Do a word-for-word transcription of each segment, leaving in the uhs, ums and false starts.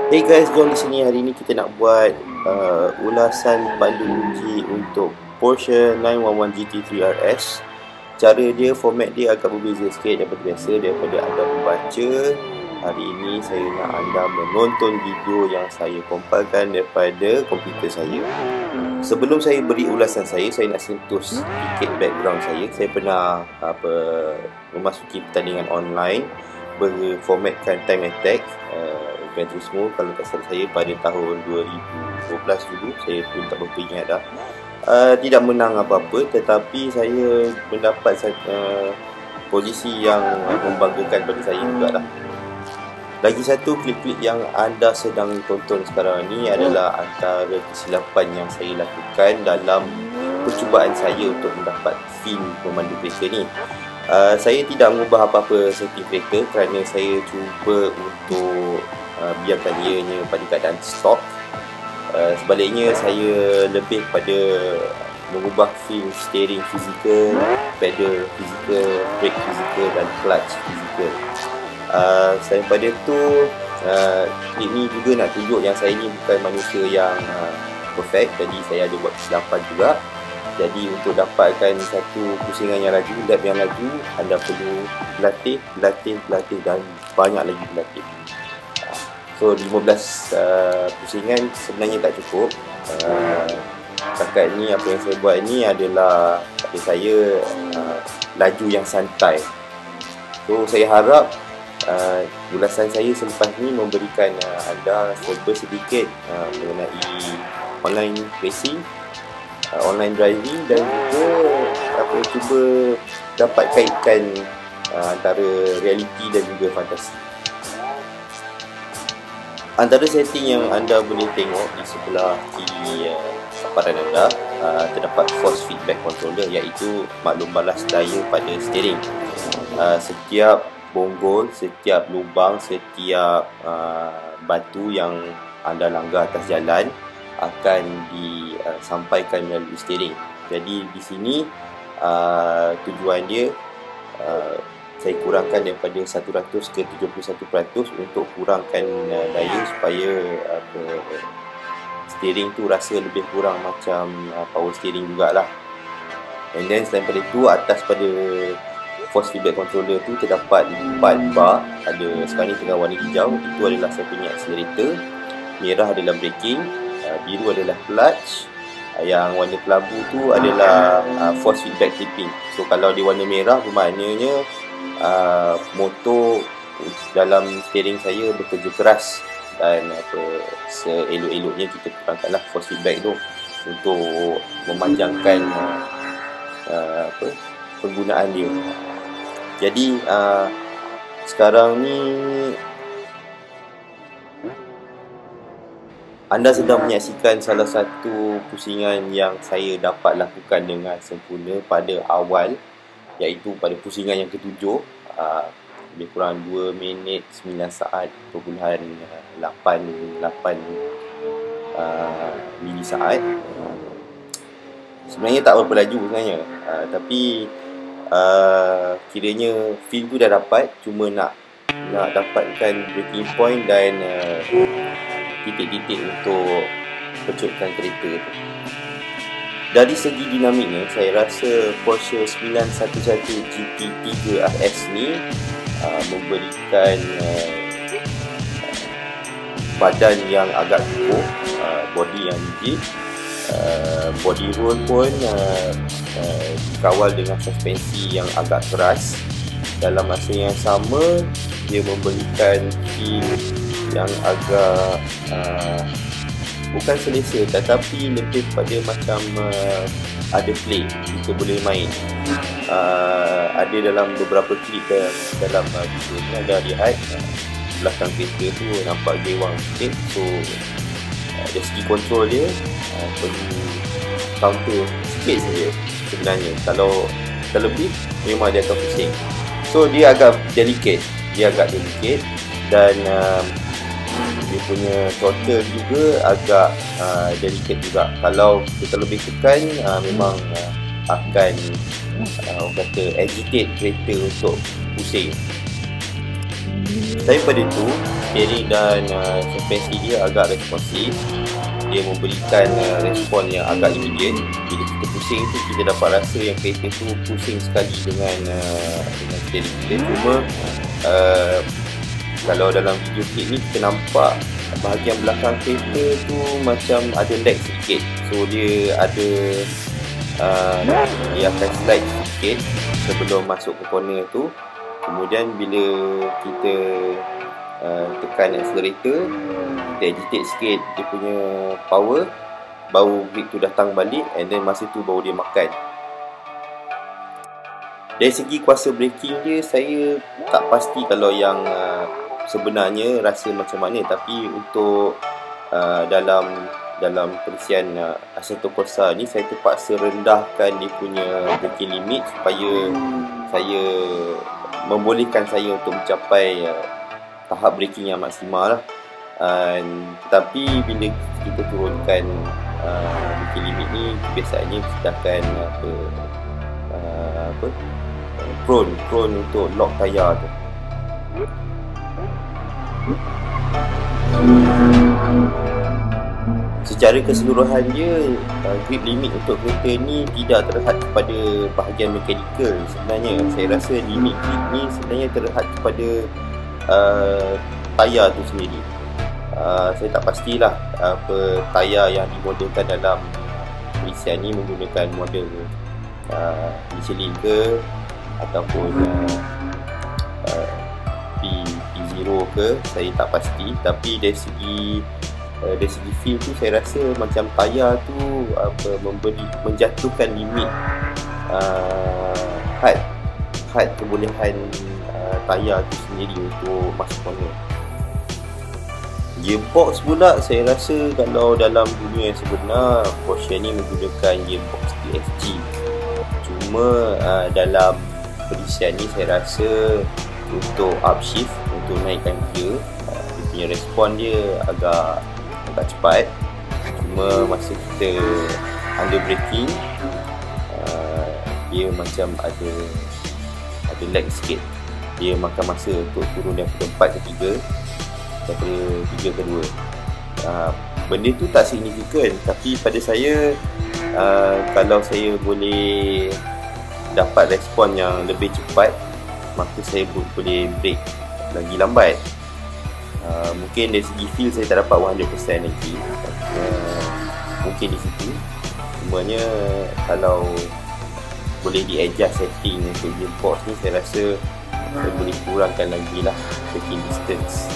Hey guys, jom di sini hari ni kita nak buat uh, ulasan pandu uji untuk Porsche nine eleven G T three R S. Cara dia, format dia agak berbeza sikit daripada biasa. Daripada anda membaca, hari ini saya nak anda menonton video yang saya kompilkan daripada komputer saya. Sebelum saya beri ulasan saya, saya nak sentuh sedikit background saya. Saya pernah apa memasuki pertandingan online berformatkan Time Attack uh, Gran Turismo, kalau tak salah saya pada tahun dua ribu dua belas dulu. Saya pun tak berapa ingat dah. Uh, tidak menang apa-apa, tetapi saya mendapat uh, posisi yang uh, membanggakan pada saya juga lah. Lagi satu, klip-klip yang anda sedang tonton sekarang ni adalah antara kesilapan yang saya lakukan dalam percubaan saya untuk mendapat feel pemandu kereta ni. Uh, saya tidak mengubah apa-apa setting kereta kerana saya cuba untuk uh, biarkan ianya pada keadaan stock. Uh, sebaliknya, saya lebih pada mengubah feel steering fizikal, pedal fizikal, brake fizikal dan clutch fizikal. Uh, selain pada itu, uh, klip ni juga nak tunjuk yang saya ni bukan manusia yang uh, perfect. Jadi saya ada buat kesilapan juga. Jadi untuk dapatkan satu pusingan yang laju, lap yang laju, anda perlu berlatih, berlatih, berlatih dan banyak lagi berlatih. So lima belas uh, pusingan sebenarnya tak cukup. uh, Setakat ni apa yang saya buat ni adalah pada saya uh, laju yang santai. So saya harap uh, ulasan saya selepas ni memberikan uh, anda sampel sedikit uh, mengenai online racing, Uh, online driving, dan juga apa cuba dapat kaitkan uh, antara realiti dan juga fantasi. Antara setting yang anda boleh tengok di sebelah kiri uh, paparan anda, uh, terdapat force feedback controller, iaitu maklum balas daya pada steering. Uh, setiap bonggol, setiap lubang, setiap uh, batu yang anda langgar atas jalan akan disampaikan uh, melalui steering. Jadi di sini uh, tujuan dia uh, saya kurangkan daripada seratus ke tujuh puluh satu peratus untuk kurangkan uh, daya supaya uh, steering tu rasa lebih kurang macam uh, power steering jugalah. And then selain daripada itu, atas pada force feedback controller tu terdapat empat bar. Ada sekarang ni tengah warna hijau, itu adalah saya punya accelerator. Merah adalah braking, biru adalah clutch, yang warna kelabu tu adalah uh, force feedback clipping. So kalau di warna merah, bermaknanya uh, motor dalam steering saya bekerja keras, dan apa seelok-eloknya kita kurangkanlah force feedback tu untuk memanjangkan uh, uh, apa penggunaan dia. Jadi uh, sekarang ni anda sedang menyaksikan salah satu pusingan yang saya dapat lakukan dengan sempurna pada awal, iaitu pada pusingan yang ketujuh, uh, lebih kurang dua minit sembilan saat perpuluhan lapan lapan uh, milisaat. Sebenarnya tak berapa laju sebenarnya, uh, tapi uh, kiranya feel tu dah dapat, cuma nak nak dapatkan breaking point dan uh, titik-titik untuk pecutkan kereta tu. Dari segi dinamiknya, saya rasa Porsche nine eleven G T three R S ni uh, memberikan uh, badan yang agak kukuh, uh, body yang rigid, uh, body roll pun uh, uh, dikawal dengan suspensi yang agak keras. Dalam masa yang sama, dia memberikan feel yang agak uh, bukan selesa, tetapi lebih pada macam uh, ada play, kita boleh main. Uh, ada dalam beberapa klip uh, dalam uh, video ni anda lihat uh, belakang kereta tu nampak gewang sikit. So uh, dari segi kontrol dia uh, perlu counter sikit saja sebenarnya. Kalau terlebih memang dia akan pusing. So dia agak delicate, dia agak delicate dan uh, dia punya throttle juga agak uh, delicate juga. Kalau kita lebih tekan, uh, memang uh, akan uh, orang kata agitate kereta untuk pusing. Daripada itu, steering dan uh, suspensi dia agak responsif. Dia memberikan uh, respon yang agak immediate. Bila kita pusing tu, kita dapat rasa yang kereta tu pusing sekali dengan uh, dengan steering kita. Cuma uh, kalau dalam video klip ni kita nampak bahagian belakang kereta tu macam ada lag sedikit. So dia ada uh, dia akan slide sedikit sebelum masuk ke corner tu. Kemudian bila kita uh, tekan accelerator, kita agitate sikit dia punya power, baru grip tu datang balik, and then masa tu baru dia makan. Dari segi kuasa braking dia, saya tak pasti kalau yang uh, sebenarnya rasa macam mana, tapi untuk uh, dalam dalam perisian uh, Assetto Corsa ni, saya terpaksa rendahkan dia punya braking limit supaya saya membolehkan saya untuk mencapai uh, tahap braking yang maksimal lah. Uh, tetapi bila kita turunkan uh, braking limit ni, biasanya kita akan apa uh, apa uh, prone prone untuk lock tayar tu. Secara keseluruhan dia, uh, grip limit untuk kereta ni tidak terhad kepada bahagian mekanikal sebenarnya. Saya rasa limit grip ni sebenarnya terhad kepada uh, tayar tu sendiri. Uh, saya tak pastilah apa tayar yang dimodelkan dalam perisian ni menggunakan model uh, Michelin ke ataupun uh, uh, P zero ke, saya tak pasti. Tapi dari segi Uh, dari segi feel tu, saya rasa macam tayar tu apa memberi menjatuhkan limit uh, had had kebolehan uh, tayar tu sendiri untuk masuk corner. Gearbox pula, saya rasa kalau dalam dunia yang sebenar, Porsche ni menggunakan gearbox T S G. Cuma uh, dalam perisian ni saya rasa untuk upshift, untuk naikkan gear, uh, dia punya respon dia agak agak cepat. Cuma masa kita under braking, uh, dia macam ada ada lag sikit. Dia makan masa untuk turun daripada empat ke tiga, daripada tiga ke dua. uh, Benda tu tak signifikan, tapi pada saya uh, kalau saya boleh dapat respon yang lebih cepat, maka saya boleh brake lagi lambat. Uh, mungkin dari segi feel saya tak dapat one hundred percent lagi, uh, mungkin di situ. Semuanya kalau boleh di adjust setting untuk gearbox ni, saya rasa saya boleh kurangkan lagi lah braking distance.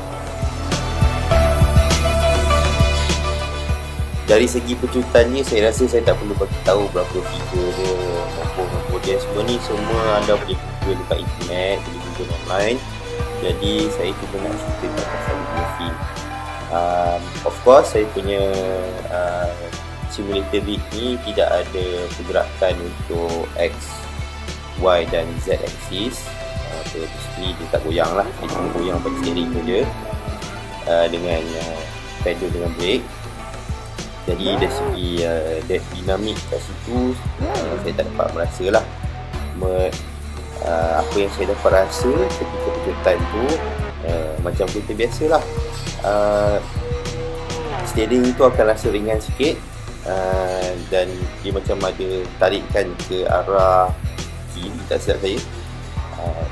Dari segi pecutannya, saya rasa saya tak perlu bagi tahu berapa figure dia, maupun kemudian semua ni semua anda boleh google dekat internet, boleh google online. Jadi saya cuma nak ceritakan pasal video feel. Um, of course, saya punya uh, simulator rig ni tidak ada pergerakan untuk X, Y dan Z axis. Uh, Basically dia tak goyang lah, dia cuma goyang pada steering tu je, uh, dengan uh, pedal dengan brake. Jadi dari segi uh, dinamik kat situ, uh, saya tak dapat merasa lah. Me, uh, apa yang saya dapat rasa ketika pecutan tu, uh, macam kereta biasa lah. Uh, steering tu akan rasa ringan sikit, uh, dan dia macam ada tarikan ke arah kiri, tak silap saya. Uh,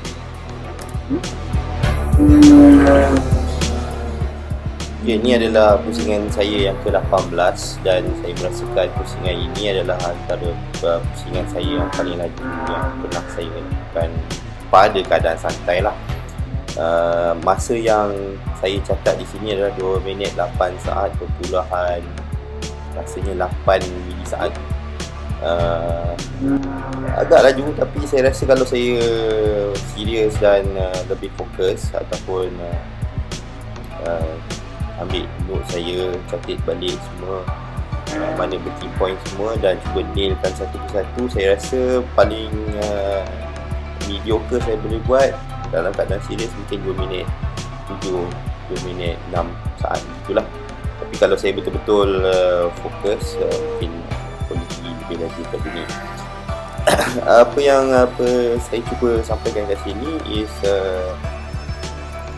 Okay, ini adalah pusingan saya yang ke lapan belas, dan saya merasakan pusingan ini adalah antara uh, pusingan saya yang paling laju yang pernah saya lakukan pada keadaan santai lah. Uh, masa yang saya catat di sini adalah dua minit lapan saat perpuluhan rasanya lapan milisaat. Uh, agak laju, tapi saya rasa kalau saya serius dan uh, lebih fokus ataupun uh, uh, ambil note saya, catat balik semua uh, mana breaking point semua dan cuba nailkan satu persatu, saya rasa paling uh, mediocre saya boleh buat dalam keadaan serius mungkin dua minit tujuh, dua minit enam saat itulah. Tapi kalau saya betul-betul uh, fokus, uh, mungkin boleh pergi lebih laju kat sini. Apa yang apa saya cuba sampaikan kat sini is uh,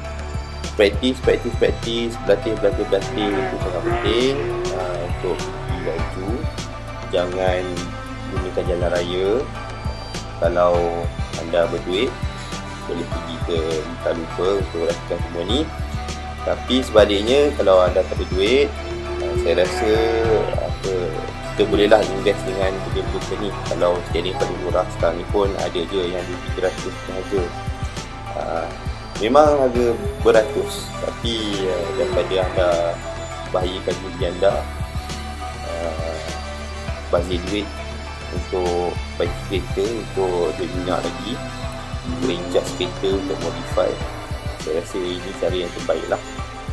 practice, practice, practice, berlatih, berlatih, berlatih itu sangat penting uh, untuk pergi laju. Jangan gunakan jalan raya. Kalau anda berduit, boleh pergi ke lupa-lupa untuk lakukan semua ni. Tapi sebaliknya, kalau anda tak ada duit, uh, saya rasa apa, kita bolehlah invest dengan benda-benda ni. Kalau scaling paling murah sekarang ni pun ada je yang tiga ratus sahaja. Uh, memang harga beratus, tapi uh, daripada anda bahayakan diri anda, uh, bazir duit untuk bagi kereta, untuk duit minyak lagi, boleh adjust kereta untuk modify. Saya rasa ini cara yang terbaik lah.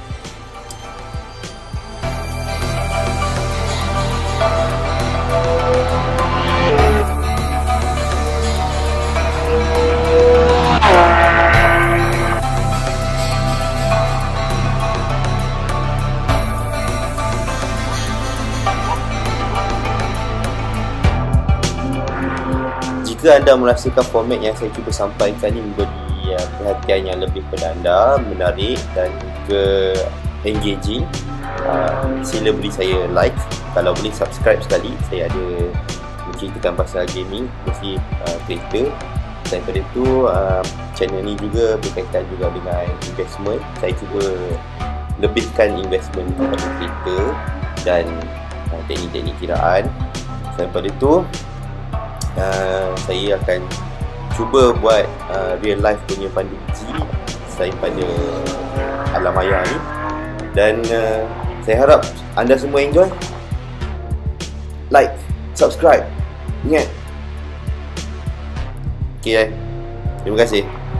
Jika anda merasakan format yang saya cuba sampaikan ini memberi uh, perhatian yang lebih kepada anda, menarik dan juga engaging, uh, sila beri saya like. Kalau boleh subscribe sekali. Saya ada menceritakan pasal gaming, mesti uh, kereta. Selain daripada itu, uh, channel ni juga berkaitan juga dengan investment. Saya cuba lebihkan investment kepada kereta dan uh, teknik-teknik kiraan. Selain daripada itu, Uh, saya akan cuba buat uh, real life punya pandu uji selain pada alam maya ni. Dan uh, saya harap anda semua enjoy. Like, subscribe, ingat. Okay, eh? Terima kasih.